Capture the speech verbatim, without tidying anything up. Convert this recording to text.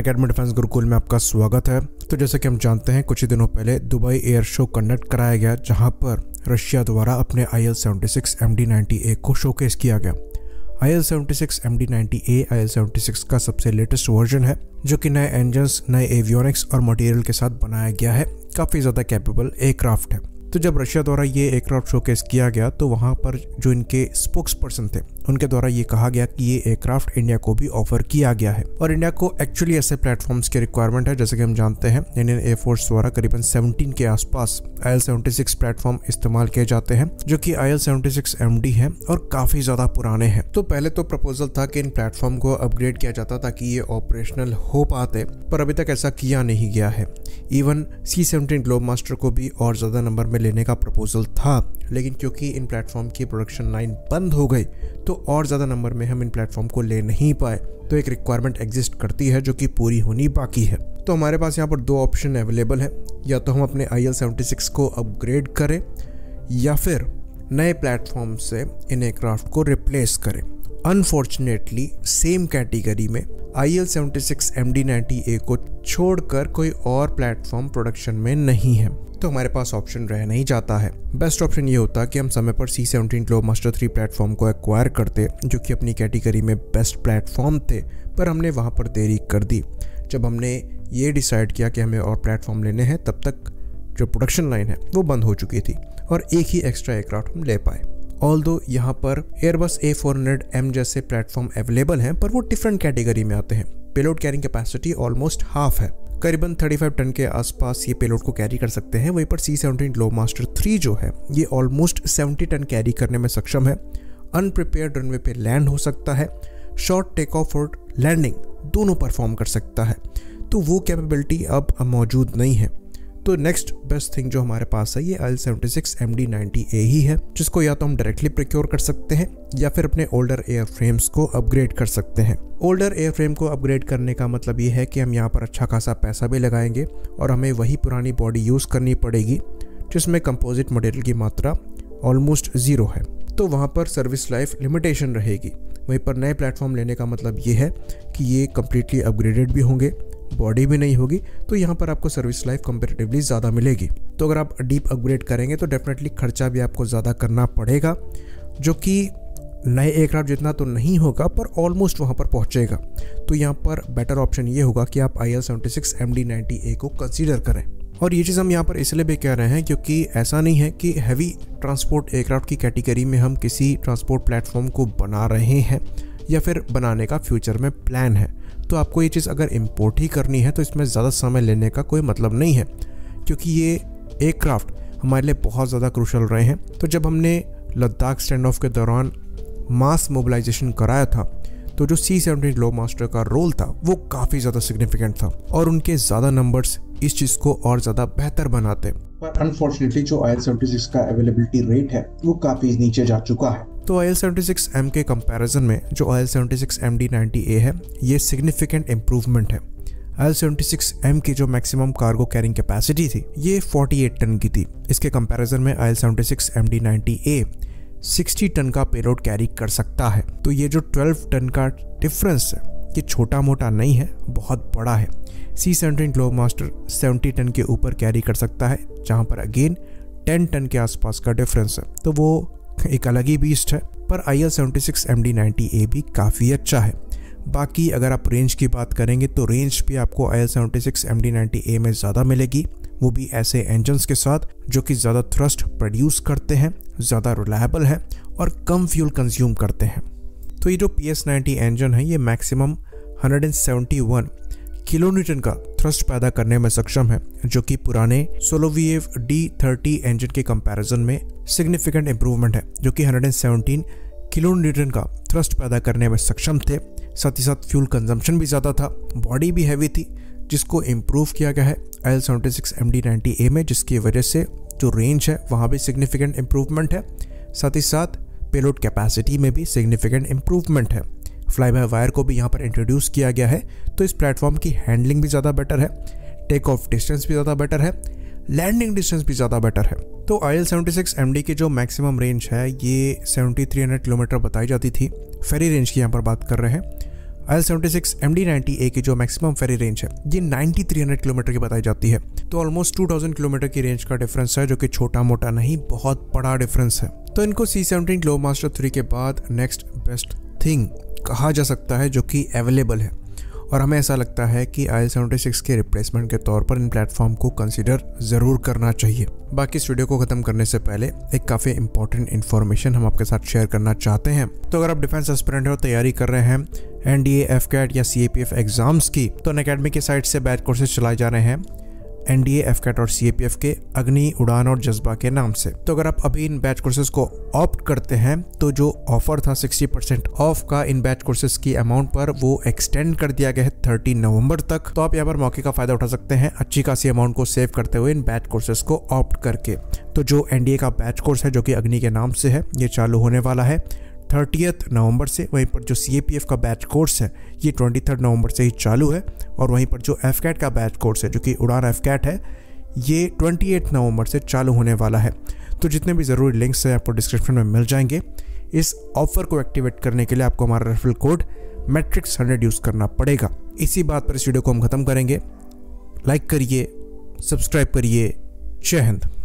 Unacademy defence Gurukul में आपका स्वागत है। तो जैसे कि हम जानते हैं, कुछ ही दिनों पहले दुबई एयर शो कंडक्ट कराया गया, जहां पर रशिया द्वारा अपने I L seventy six M D ninety A को शोकेस किया गया। I L seventy six M D ninety A I L seventy six का सबसे लेटेस्ट वर्जन है, जो कि नए इंजन्स, नए एवियोनिक्स और मटेरियल के साथ बनाया गया है। काफ़ी ज़्यादा कैपेबल एयरक्राफ्ट है। तो जब रशिया द्वारा ये एयरक्राफ्ट शोकेस किया गया, तो वहाँ पर जो इनके स्पोक्स पर्सन थे, उनके द्वारा ये कहा गया कि ये एयरक्राफ्ट इंडिया को भी ऑफर किया गया है। और इंडिया को एक्चुअली ऐसे प्लेटफॉर्म्स की रिक्वायरमेंट है। जैसे कि हम जानते हैं, इंडियन एयरफोर्स द्वारा करीबन सत्रह के आसपास I L seventy six platform इस्तेमाल किए जाते हैं, जो कि I L seventy six M D है और काफ़ी ज़्यादा पुराने हैं। तो पहले तो प्रपोजल था कि इन प्लेटफॉर्म को अपग्रेड किया जाता ताकि ये ऑपरेशनल हो पाते, पर अभी तक ऐसा किया नहीं गया है। इवन सी सेवनटीन ग्लोबमास्टर को भी और ज़्यादा नंबर में लेने का प्रपोजल था, लेकिन क्योंकि इन प्लेटफॉर्म की प्रोडक्शन लाइन बंद हो गई, तो और ज़्यादा नंबर में हम इन प्लेटफॉर्म को ले नहीं पाए। तो एक रिक्वायरमेंट एग्जिस्ट करती है जो कि पूरी होनी बाकी है। तो हमारे पास यहाँ पर दो ऑप्शन अवेलेबल है, या तो हम अपने आई एल सेवेंटी सिक्स को अपग्रेड करें या फिर नए प्लेटफॉर्म से इन एयरक्राफ्ट को रिप्लेस करें। अनफॉर्चुनेटली सेम कैटेगरी में I L seventy six M D ninety A को छोड़कर कोई और प्लेटफॉर्म प्रोडक्शन में नहीं है, तो हमारे पास ऑप्शन रह नहीं जाता है। बेस्ट ऑप्शन ये होता कि हम समय पर C seventeen Globemaster three platform को एक्वायर करते, जो कि अपनी कैटेगरी में बेस्ट प्लेटफॉर्म थे, पर हमने वहाँ पर देरी कर दी। जब हमने ये डिसाइड किया कि हमें और प्लेटफॉर्म लेने हैं, तब तक जो प्रोडक्शन लाइन है वो बंद हो चुकी थी और एक ही एक्स्ट्रा एयरक्राफ्ट हम ले पाए। ऑल्दो यहाँ पर Airbus A four hundred M जैसे प्लेटफॉर्म अवेलेबल हैं, पर वो डिफरेंट कैटेगरी में आते हैं। Payload carrying capacity almost half है, करीबन पैंतीस टन के आसपास ये पेलोड को कैरी कर सकते हैं। वहीं पर सी सेवनटीन ग्लोबमास्टर थ्री जो है, ये ऑलमोस्ट सत्तर टन कैरी करने में सक्षम है। अनप्रिपेयर्ड रनवे पे लैंड हो सकता है, शॉर्ट टेक ऑफ और लैंडिंग दोनों परफॉर्म कर सकता है। तो वो कैपेबिलिटी अब मौजूद नहीं है। तो नेक्स्ट बेस्ट थिंग जो हमारे पास है, ये I L seventy six M D ninety A ही है, जिसको या तो हम डायरेक्टली प्रोक्योर कर सकते हैं या फिर अपने ओल्डर एयर फ्रेम्स को अपग्रेड कर सकते हैं। ओल्डर एयर फ्रेम को अपग्रेड करने का मतलब ये है कि हम यहाँ पर अच्छा खासा पैसा भी लगाएंगे और हमें वही पुरानी बॉडी यूज़ करनी पड़ेगी, जिसमें कंपोजिट मटेरियल की मात्रा ऑलमोस्ट ज़ीरो है। तो वहाँ पर सर्विस लाइफ लिमिटेशन रहेगी। वहीं पर नए प्लेटफॉर्म लेने का मतलब ये है कि ये कम्प्लीटली अपग्रेडेड भी होंगे, बॉडी भी नहीं होगी, तो यहाँ पर आपको सर्विस लाइफ कंपैरेटिवली ज़्यादा मिलेगी। तो अगर आप डीप अपग्रेड करेंगे तो डेफिनेटली खर्चा भी आपको ज़्यादा करना पड़ेगा, जो कि नए एयरक्राफ्ट जितना तो नहीं होगा, पर ऑलमोस्ट वहाँ पर पहुँचेगा। तो यहाँ पर बेटर ऑप्शन ये होगा कि आप I L seventy six M D ninety A को कंसीडर करें। और ये चीज़ हम यहाँ पर इसलिए भी कह रहे हैं क्योंकि ऐसा नहीं है कि हैवी ट्रांसपोर्ट एयरक्राफ्ट की कैटेगरी में हम किसी ट्रांसपोर्ट प्लेटफॉर्म को बना रहे हैं या फिर बनाने का फ्यूचर में प्लान है। तो आपको ये चीज़ अगर इंपोर्ट ही करनी है तो इसमें ज़्यादा समय लेने का कोई मतलब नहीं है, क्योंकि ये एयरक्राफ्ट हमारे लिए बहुत ज़्यादा क्रूशल रहे हैं। तो जब हमने लद्दाख स्टैंड ऑफ के दौरान मास मोबिलाइजेशन कराया था, तो जो सी सेवनटीन ग्लोबमास्टर का रोल था वो काफ़ी ज़्यादा सिग्निफिकेंट था और उनके ज़्यादा नंबर्स इस चीज़ को और ज़्यादा बेहतर बनाते। पर अनफॉर्चुनेटली जो आई एल सेवेंटी सिक्स का अवेलेबिलिटी रेट है वो काफ़ी नीचे जा चुका है। तो I L seventy six M के कंपैरिजन में जो I L seventy six M D ninety A है, ये सिग्निफिकेंट इम्प्रूवमेंट है। I L seventy six M की जो मैक्सिमम कार्गो कैरिंग कैपेसिटी थी, ये अड़तालीस टन की थी। इसके कंपैरिजन में I L seventy six M D ninety A साठ टन का पेलोड कैरी कर सकता है। तो ये जो बारह टन का डिफरेंस है, ये छोटा मोटा नहीं है, बहुत बड़ा है। सी सेवनटीन ग्लोबमास्टर सत्तर टन के ऊपर कैरी कर सकता है, जहाँ पर अगेन दस टन के आसपास का डिफरेंस है, तो वो एक अलग ही बीस्ट है। पर I L seventy six M D ninety A भी काफ़ी अच्छा है। बाकी अगर आप रेंज की बात करेंगे तो रेंज भी आपको I L seventy six M D ninety A में ज़्यादा मिलेगी, वो भी ऐसे इंजन्स के साथ जो कि ज़्यादा थ्रस्ट प्रोड्यूस करते हैं, ज़्यादा रिलायबल है और कम फ्यूल कंज्यूम करते हैं। तो ये जो पी एस नाइंटी इंजन है, ये मैक्सिमम एक सौ इकहत्तर किलोन्यूटन का थ्रस्ट पैदा करने में सक्षम है, जो कि पुराने सोलोविएव डी थर्टी इंजन के कंपैरिजन में सिग्निफिकेंट इंप्रूवमेंट है, जो कि एक सौ सत्रह किलोन्यूटन का थ्रस्ट पैदा करने में सक्षम थे। साथ ही साथ फ्यूल कंजम्पशन भी ज़्यादा था, बॉडी भी हैवी थी, जिसको इम्प्रूव किया गया है I L seventy six M D ninety A में, जिसकी वजह से जो रेंज है वहाँ भी सिग्निफिकेंट इम्प्रूवमेंट है। साथ ही साथ पेलोड कैपेसिटी में भी सिग्निफिकेंट इम्प्रूवमेंट है। फ्लाई बाय वायर को भी यहाँ पर इंट्रोड्यूस किया गया है, तो इस प्लेटफॉर्म की हैंडलिंग भी ज़्यादा बेटर है, टेक ऑफ डिस्टेंस भी ज़्यादा बेटर है, लैंडिंग डिस्टेंस भी ज़्यादा बेटर है। तो I L seventy six M D की जो मैक्सिमम रेंज है, ये सेवेंटी थ्री हंड्रेड किलोमीटर बताई जाती थी। फेरी रेंज की यहाँ पर बात कर रहे हैं। I L seventy six M D ninety A की जो मैक्सिमम फेरी रेंज है ये नाइंटी थ्री हंड्रेड किलोमीटर की बताई जाती है। तो ऑलमोस्ट टू थाउज़ेंड किलोमीटर की रेंज का डिफरेंस है, जो कि छोटा मोटा नहीं, बहुत बड़ा डिफरेंस है। तो इनको सी सेवनटीन ग्लोबमास्टर थ्री के बाद नेक्स्ट बेस्ट थिंग कहा जा सकता है जो कि अवेलेबल है, और हमें ऐसा लगता है कि आई एल सेवेंटी सिक्स के रिप्लेसमेंट के तौर पर इन प्लेटफॉर्म को कंसीडर ज़रूर करना चाहिए। बाकी इस वीडियो को ख़त्म करने से पहले एक काफ़ी इंपॉर्टेंट इन्फॉर्मेशन हम आपके साथ शेयर करना चाहते हैं। तो अगर आप डिफेंस एस्पिरेंट हो, तैयारी कर रहे हैं N D A, F CAT या C A P F exams की, तो अनअकैडमी की साइट से बैच कोर्सेज चलाए जा रहे हैं N D A, F CAT और सी ए पी एफ के अग्नि, उड़ान और जज्बा के नाम से। तो अगर आप अभी इन बैच कोर्सेज को ऑप्ट करते हैं तो जो ऑफर था सिक्सटी परसेंट ऑफ का इन बैच कोर्सेज की अमाउंट पर, वो एक्सटेंड कर दिया गया है थर्टी नवंबर तक। तो आप यहाँ पर मौके का फायदा उठा सकते हैं अच्छी खासी अमाउंट को सेव करते हुए इन बैच कोर्सेज को ऑप्ट करके। तो जो एन डी ए का बैच कोर्स है जो कि अग्नि के नाम से है, ये चालू होने वाला है थर्टियथ नवंबर से। वहीं पर जो सी ए पी एफ का बैच कोर्स है ये ट्वेंटी थर्ड नवंबर से ही चालू है, और वहीं पर जो एफ कैट का बैच कोर्स है जो कि उड़ान एफ कैट है, ये ट्वेंटी एथ नवंबर से चालू होने वाला है। तो जितने भी ज़रूरी लिंक्स हैं आपको डिस्क्रिप्शन में मिल जाएंगे। इस ऑफर को एक्टिवेट करने के लिए आपको हमारा referral code matrix hundred use करना पड़ेगा। इसी बात पर इस वीडियो को हम ख़त्म करेंगे। लाइक करिए, सब्सक्राइब करिए। जय हिंद।